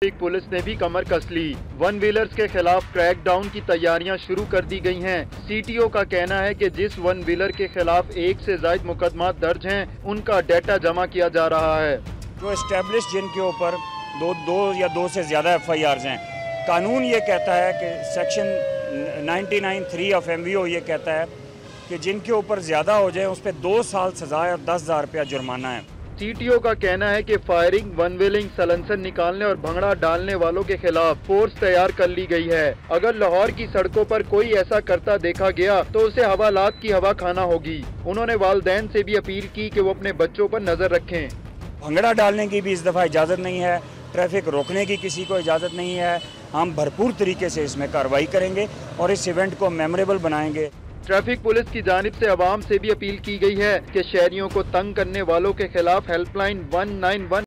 Traffic police ने भी कमर कस ली। One wheelers के खिलाफ क्रैक डाउन की तैयारियां शुरू कर दी गई हैं। CTO का कहना है कि जिस वन व्हीलर के खिलाफ 1 से ज्यादा मुकदमा दर्ज हैं, उनका डेटा जमा किया जा रहा है। जो एस्टेब्लिश जिनके ऊपर दो या दो से ज्यादा FIRs हैं, कानून ये कहता है कि सेक्शन 99(3) ऑफ MVO ये कहता है कि जिनके ऊपर ज्यादा हो जाए उस पर 2 साल सजा और 10,000 रुपया जुर्माना है। CTO का कहना है कि फायरिंग, वन व्हीलिंग, सलंसर निकालने और भंगड़ा डालने वालों के खिलाफ फोर्स तैयार कर ली गई है। अगर लाहौर की सड़कों पर कोई ऐसा करता देखा गया तो उसे हवालात की हवा खाना होगी। उन्होंने वालिदैन से भी अपील की कि वो अपने बच्चों पर नजर रखें। भंगड़ा डालने की भी इस दफ़ा इजाज़त नहीं है, ट्रैफिक रोकने की किसी को इजाज़त नहीं है। हम भरपूर तरीके से इसमें कार्रवाई करेंगे और इस इवेंट को मेमोरेबल बनाएंगे। ट्रैफिक पुलिस की जानिब से अवाम से भी अपील की गई है कि शहरियों को तंग करने वालों के खिलाफ हेल्पलाइन 191